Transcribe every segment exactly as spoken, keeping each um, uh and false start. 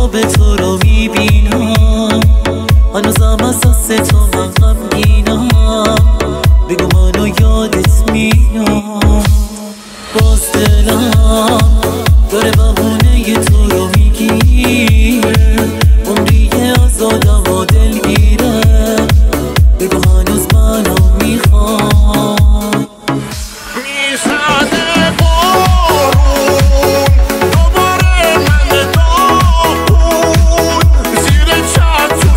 خواب تو رو میبینم، هنوزم اساس تو من غمگینم. بگو منو یادت میاد، باز دلم داره بهونه تو رو میگیره، عمری از آدم و دلگیره. بگو هنوز منو میخوام. میزنه بارون دوباره من داغون، زیر چتر تو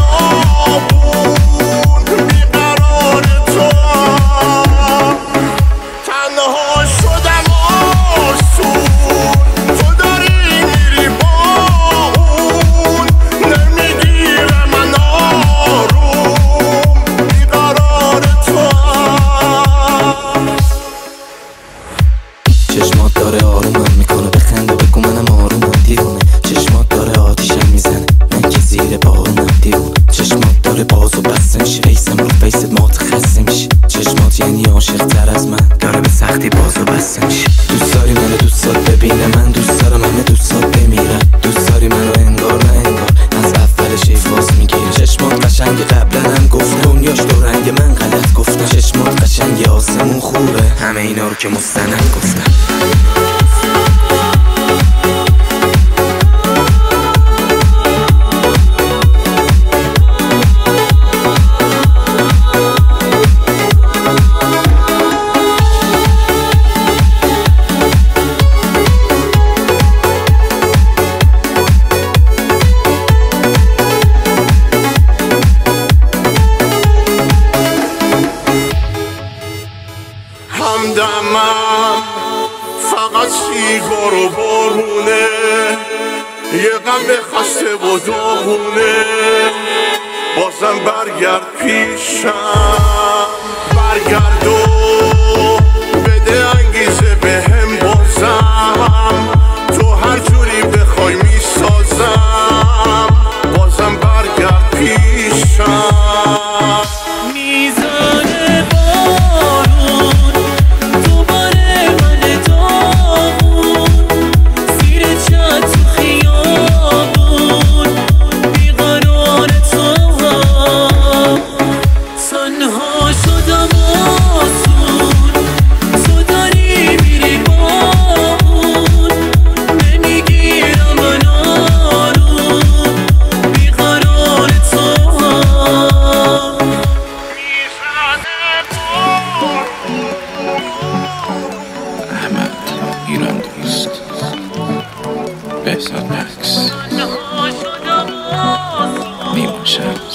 خیابون بیقرار تو تنها شدم آسون. تو داری میری با اون، نمیگیره من آروم بیقرار تو. چشمات داره آرومم میکنه، بخنده بگو منم آرومم دیوونه. چشمات داره آتیشم میزنه، من که زیر بارونم دیوونه. چشمات داره باز و بسته میشه، فیسم رو فیست مات خسته میشه. چشمات یعنی عاشق تر از من، داره به سختی باز و بسته میشه. دوست داری منو دوستات ببینه، من دوست دارم همه دوستات بمیرن. دوست داری منو انگار نه انگار، از اولش ایفاس میگیره. چشمات قشنگ قبلا هم گفتم، دنیاش دو رنگ من غلط گفتم. چشمات قشنگ آسمون خوبه، همه اینا رو که مستند گفتم. همدمم فقط سیگار و بارونه، یه غم خسته و داغونه. بازم برگرد پیشم، برگرد و بده انگیزه بهم بازم. تو هر جوری بخوای میسازم، بازم برگرد پیشم. ایران دوست بهزاد مکس نیما شب